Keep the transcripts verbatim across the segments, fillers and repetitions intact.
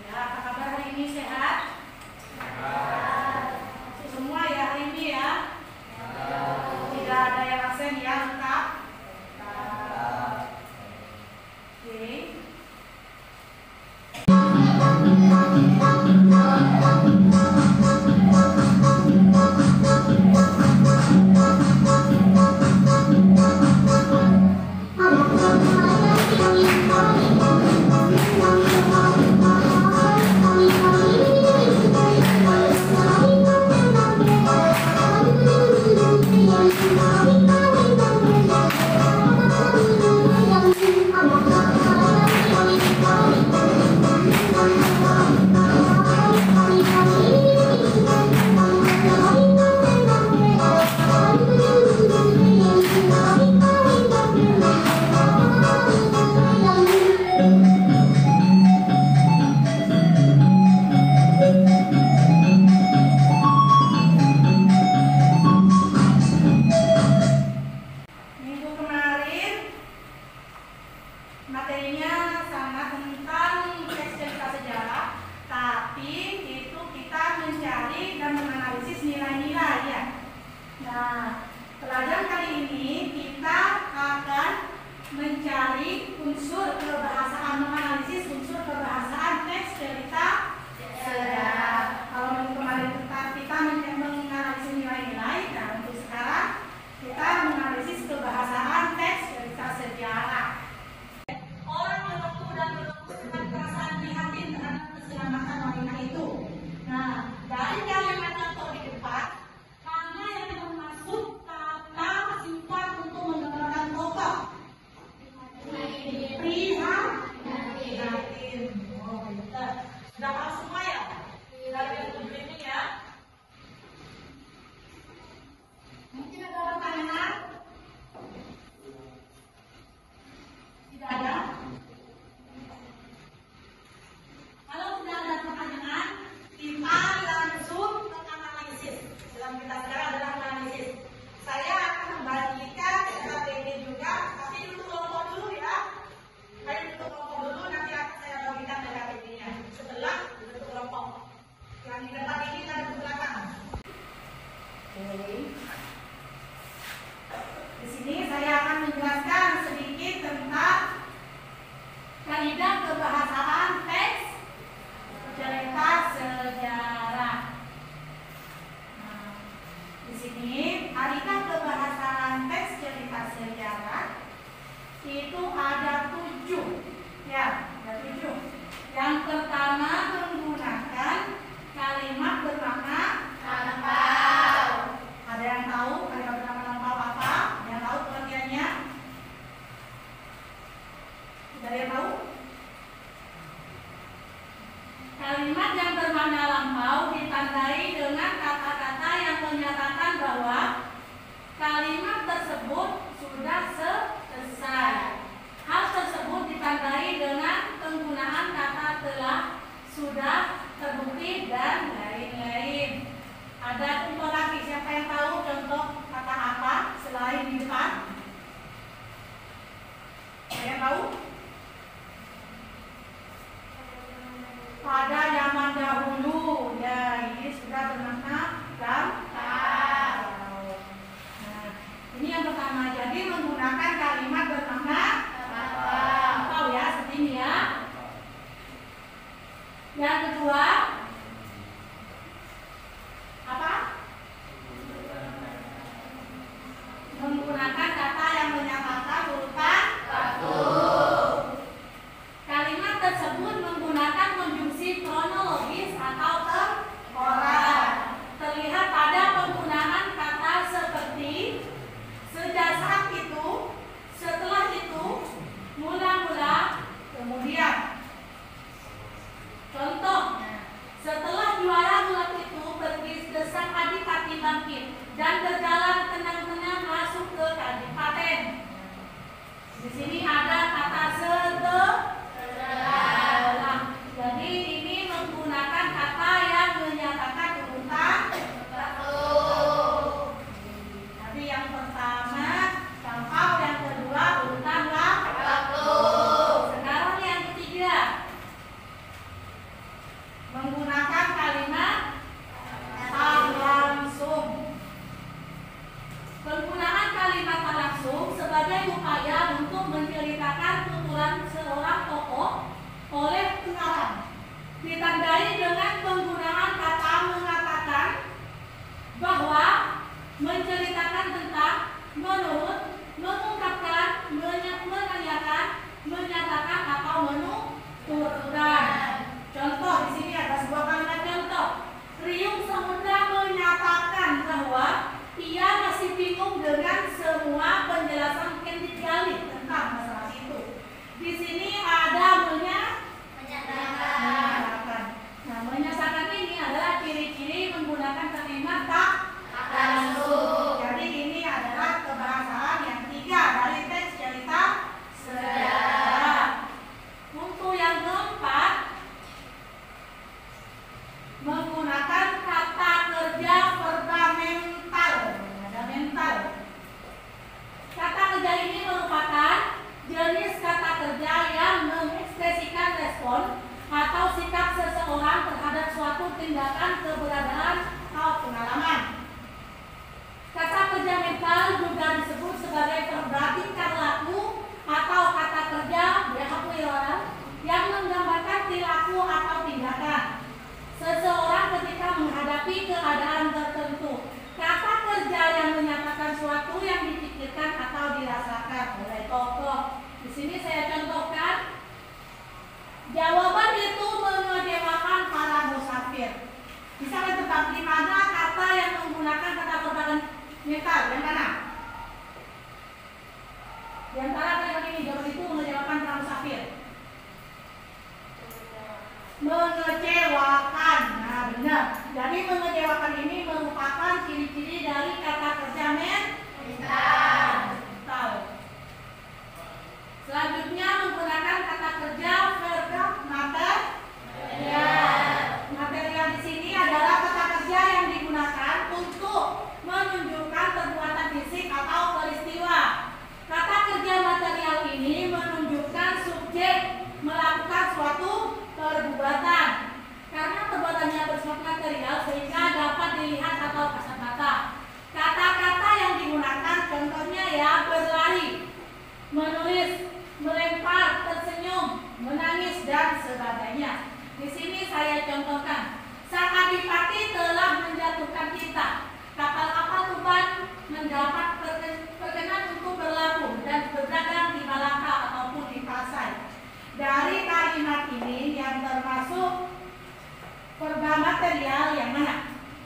Ya, apa kabar hari ini, sehat? Sehat. Semua ya hari ini ya? Tidak ada yang absen ya, lengkap? Lengkap. Oke. Materinya sangat tentang teks cerita sejarah, tapi itu kita mencari dan menganalisis nilai-nilai ya. Nah, pelajaran kali ini kita akan mencari unsur kebahasaan, menganalisis unsur kebahasaan teks cerita sejarah. Kalau minggu kemarin kita menganalisis nilai-nilai, nah untuk sekarang kita menganalisis kebahasaan teks cerita sejarah. Nah, dari kalimat contoh di depan, mana yang termasuk kata sifat untuk menggambarkan tokoh? Prihatin. Oh, pintar. Sudah paham semua ya? Dari yang tujuh ini ya. Mungkin ada pertanyaan? Tidak ada? Kalau tidak ada pertanyaan, kita langsung ke analisis. Dalam kita sekarang adalah analisis. Saya akan membagikan K P D juga, tapi duduk kelompok dulu ya. Saya duduk kelompok dulu, nanti akan saya bagikan K P D-nya. Setelah duduk kelompok. Yang di depan ini dan di belakang. Oke. Di sini saya akan menjelaskan sedikit tentang kaidah kebahasaan teks cerita sejarah. Nah, di sini kaidah kebahasaan teks cerita sejarah itu ada tujuh, ya, ada tujuh. Yang pertama menggunakan kalimat bermakna lampau. Ada yang tahu kalimat bermakna lampau apa? Ada yang tahu pengertiannya? Ada yang tahu? Kalimat yang bermakna lampau ditandai dengan kata-kata yang menyatakan bahwa kalimat tersebut sudah selesai. Hal tersebut ditandai dengan penggunaan kata telah, sudah, terbukti, dan lain-lain. Ada contoh lagi, siapa yang tahu contoh kata apa selain di depan? Ada yang tahu? Pada zaman dahulu, ya ini sudah bermakna lampau. Nah, ini yang pertama. Jadi menggunakan kalimat bermakna lampau ya, seperti ini ya. Yang kedua, apa? Menggunakan kata yang menyatakan urutan waktu. Kalimat tersebut menggunakan konjungsi kronologis atau temporal. Terlihat pada penggunaan kata seperti sejak saat itu, setelah itu, mula-mula, kemudian. Contoh, tindakan, keberadaan, atau pengalaman. Kata kerja mental juga disebut sebagai perbandingan laku atau kata kerja behavioral yang menggambarkan perilaku atau tindakan seseorang ketika menghadapi keadaan tertentu. Kata kerja yang menyatakan suatu yang dipikirkan atau dirasakan oleh tokoh. Di sini saya contohkan, jawaban itu mengecewakan para musafir. Bisa ditebak di mana kata yang menggunakan kata perbandingan mental? Yang mana? Di antara kalimat ini, jawaban itu mengecewakan para musafir. Mengecewakan. Nah, benar. Jadi mengecewakan ini merupakan ciri-ciri dari kata kerja mental. Mental. Selanjutnya menggunakan kata kerja verb material. Material di sini adalah kata kerja yang digunakan untuk menunjukkan perbuatan fisik atau peristiwa. Kata kerja material ini menunjukkan subjek melakukan suatu perbuatan. Karena perbuatannya bersifat material sehingga dapat dilihat atau kasat mata. Kata-kata yang digunakan contohnya ya berlari, menulis, melempar, tersenyum, menangis dan sebagainya. Di sini saya contohkan, sang adipati telah menjatuhkan kita. Kapal-kapal Tuban mendapat perkenan untuk berlabuh dan berdagang di Malaka ataupun di Pasai. Dari kalimat ini yang termasuk verba material yang mana?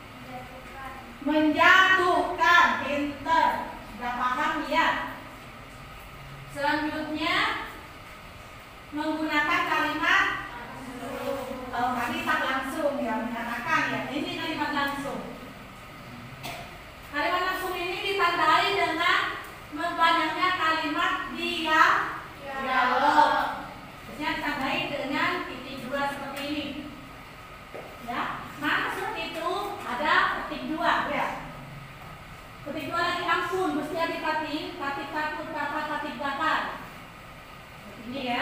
Menjatuhkan. Pinter. Sudah paham ya? Selanjutnya menggunakan kalimat kalau tadi tak langsung ya, menyatakan ya. Ini kalimat langsung. Kalimat langsung ini ditandai dengan banyaknya kalimat dia dialog. Biasanya ditandai dengan titik dua seperti ini. Ya, maksud itu ada titik dua ya. Titik dua lagi ampun, mesti ada katik, katik takut, kata katik bakar. Ini ya.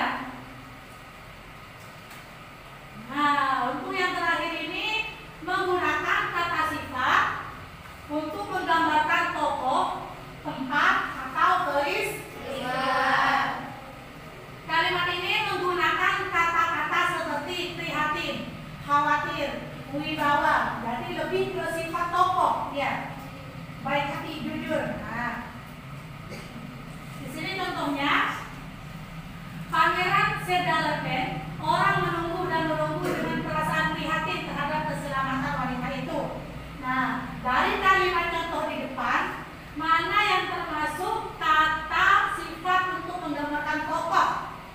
Nah, untuk yang terakhir ini menggunakan kata sifat untuk menggambarkan tokoh, tempat, atau peristiwa. Kalimat ini menggunakan kata-kata seperti prihatin, khawatir, wibawa. Jadi lebih ke sifat tokoh, ya. Baik hati, jujur. Nah, di sini contohnya, Pangeran Sedalepen, orang menunggu dan menunggu dengan perasaan prihatin terhadap keselamatan wanita itu. Nah, dari kalimat contoh di depan, mana yang termasuk kata sifat untuk menggambarkan tokoh?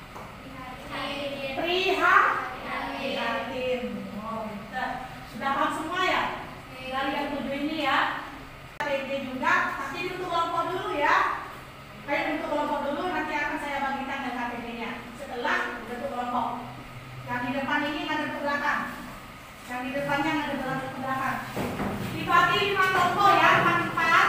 Prihatin. Oh, sudah paham semua ya? Dari yang tujuh ini ya. P D juga, pasti untuk kelompok dulu ya. Kayak untuk kelompok dulu, nanti akan saya bagikan dengan K P D-nya. Setelah bentuk kelompok. Yang di depan ini ada ke belakang. Yang di depannya ada ke belakang. Dibagi lima kelompok ya, empat empat.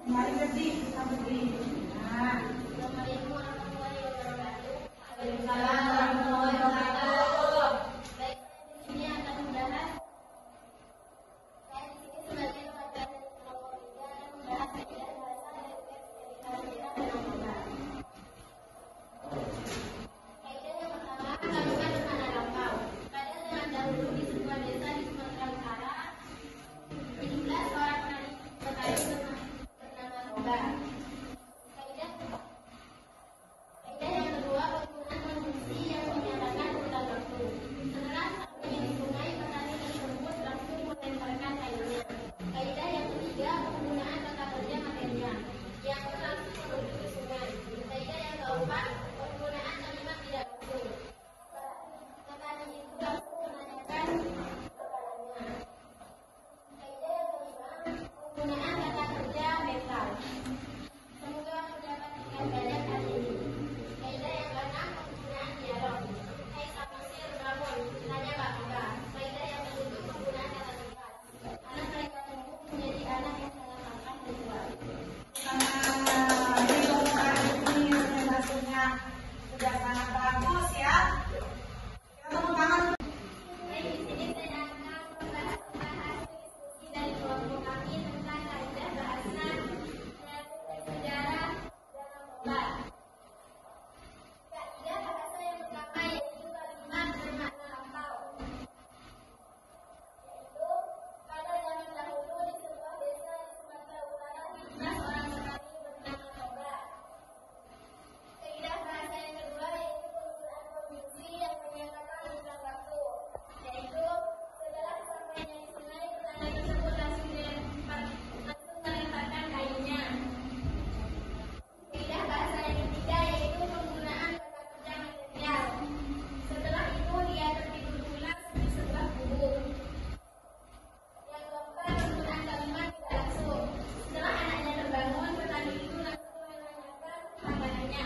Mari berdiri, kita berdiri. Nah. Assalamualaikum warahmatullahi wabarakatuh. Waalaikumsalam warahmatullahi wabarakatuh. Baik, di sini akan membahas. Saya di sini sebagai pelajar dari kelompok tiga akan membahas kaidah bahasa dari teks dari daerah dan anggota. Kaidah yang pertama, kalimat bermakna lampau. Pada zaman dahulu di sebuah desa di Sumatera Utara, hiduplah seorang petani bernama Toba. Kaidah Kaidah yang kedua, penggunaan konjungsi yang menyatakan ulang waktu. Setelah satunya di sungai, petani tersebut langsung melemparkan kainnya. Kaidah yang ketiga, penggunaan kata kerja material yang langsung menuju ke sungai. Kaidah yang keempat, penggunaan kalimat tidak langsung. Petani itu langsung menanyakan kepadanya. Kaidah yang kelima, penggunaan kata kerja mental. Semoga mendapat ikan banyak hari ini. Kaidah yang keenam, penggunaan dialog. Hai Samsir, bangun, tanya Pak Baba. Kaidah yang ketujuh, penggunaan kata sifat. Anak mereka tumbuh menjadi anak yang sangat tampan dan kuat. Nah, ini pembukaan ini presentasinya sudah sangat bagus ya. Kita tepuk tangan. Baik, di sini saya akan membahas tentang hasil diskusi dari kelompok kami tentang kaidah bahasa melalui sejarah dan narkoba. Kaidah bahasa yang pertama yaitu kalimat bermakna lampau. Yaitu pada zaman dahulu di sebuah desa di Sumatera Utara hiduplah seorang petani bernama Toba. Kaidah bahasa yang kedua yaitu penggunaan konjungsi yang menyatakan ulang waktu. Yaitu setelah sampainya di sungai, petani tersebut langsung dilempar, langsung melemparkan kainnya. Kaidah bahasa yang ketiga yaitu penggunaan kata kerja material. Setelah itu dia tertidur pulas di sebuah gubuk. Yang keempat, penggunaan kalimat tidak langsung. Setelah anaknya terbangun, petani itu langsung menanyakan langganannya.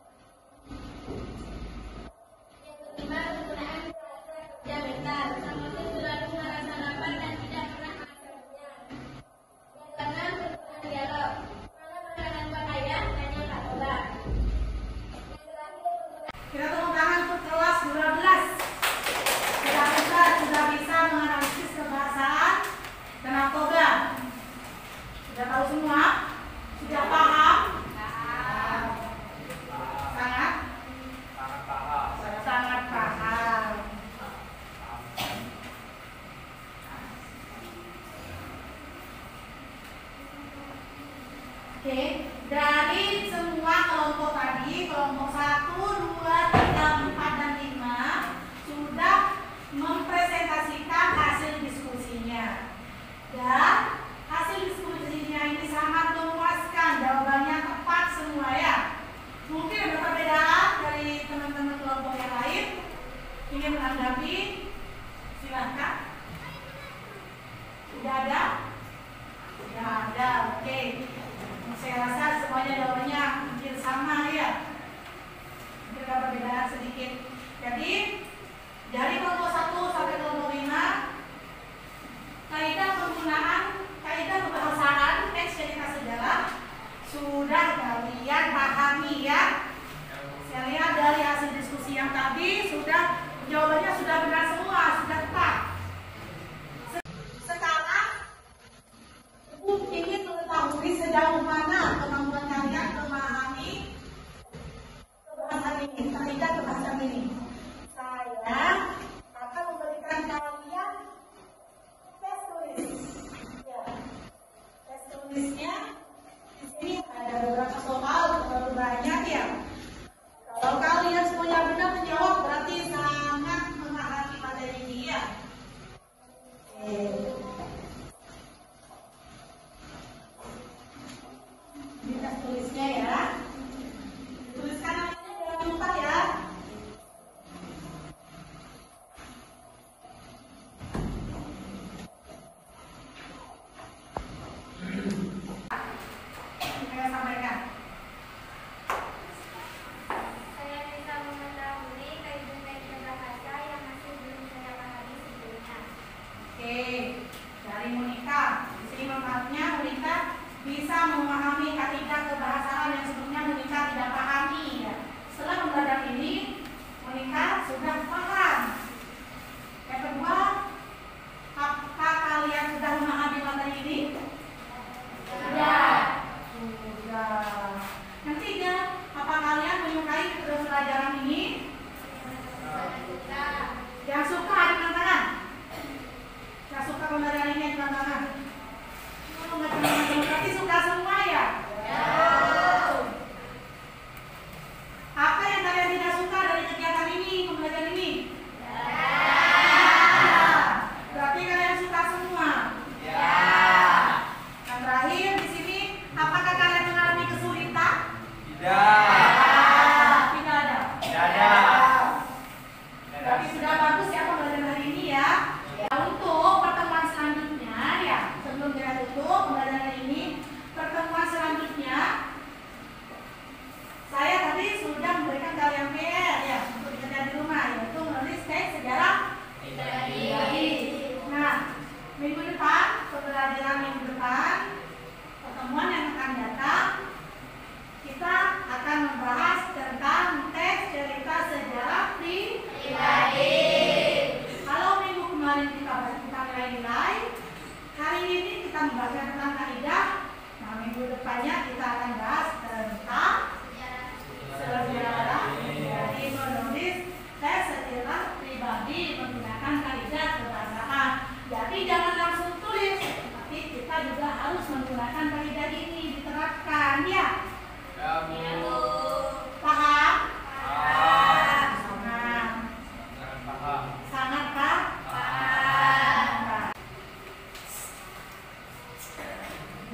Yang kelima, penggunaan kata kerja mental. Samsir selalu merasa lapar dan tidak pernah merasa kenyang. Yang keenam, penggunaan dialog. Mana makanan Pak Ayah? Tanya Pak Toba. Yang terakhir, penggunaan Kita tepuk tangan untuk kelas dua belas. Sudah bisa, sudah bisa menganalisis kebahasaan dan narkoba. Sudah tahu semua? Sudah paham? Sangat? Sangat paham. Oke, dari semua kelompok tadi, kelompok satu, dua, tiga, empat, dan lima sudah mempresentasikan hasil diskusinya. Dan hasil diskusinya ini sangat memuaskan, jawabannya tepat semua ya. Mungkin ada perbedaan dari teman-teman kelompok yang lain. Ingin menanggapi? Silahkan. Sudah ada? Sudah ada, oke. Saya rasa semuanya jawabannya hampir sama ya. Mungkin ada perbedaan sedikit. Jadi dari kelompok satu sampai kelompok lima, kaidah penggunaan, kaidah kebahasaan teks cerita sejarah sudah kalian pahami ya. Saya lihat dari hasil diskusi yang tadi sudah jawabannya sudah benar semua, sudah tepat. Sekarang Ibu ingin mengetahui sejauh mana kemampuan kalian memahami kebahasaan ini, kaidah kebahasaan ini. Saya akan memberikan kalian tes tulis. Ya, tes tulisnya di sini ada beberapa soal, terlalu banyak ya. Kalau kalian semuanya benar menjawab, berarti sangat memahami materi ini ya. Oke. Ini tes tulisnya ya. Tuliskan namanya jangan lupa ya. Saya sampaikan. Saya bisa mengetahui kaidah-kaidah bahasa yang masih belum saya pahami sebelumnya. Oke, dari Monica. Di sini manfaatnya Monica bisa memahami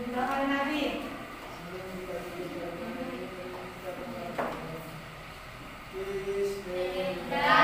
Doa oleh Nabi. Bismillah.